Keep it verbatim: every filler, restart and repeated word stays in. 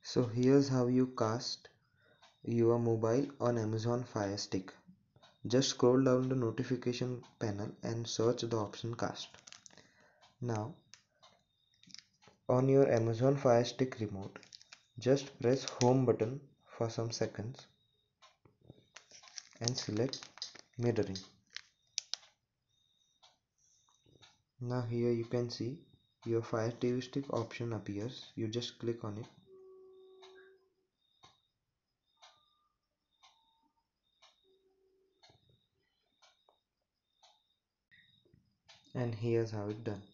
So here's how you cast your mobile on Amazon Fire Stick. Just scroll down the notification panel and search the option cast. Now on your Amazon Fire Stick remote, just press home button for some seconds and select mirroring. Now here you can see your Fire T V Stick option appears. You just click on it and here's how it done.